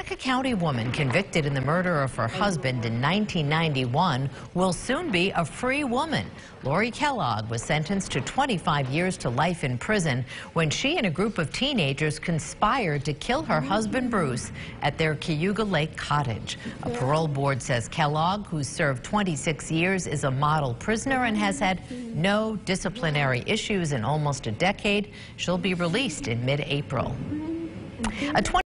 A County woman convicted in the murder of her husband in 1991 will soon be a free woman. Laurie Kellogg was sentenced to 25 years to life in prison when she and a group of teenagers conspired to kill her husband Bruce at their Cayuga Lake cottage. A parole board says Kellogg, who served 26 years, is a model prisoner and has had no disciplinary issues in almost a decade. She'll be released in mid-April.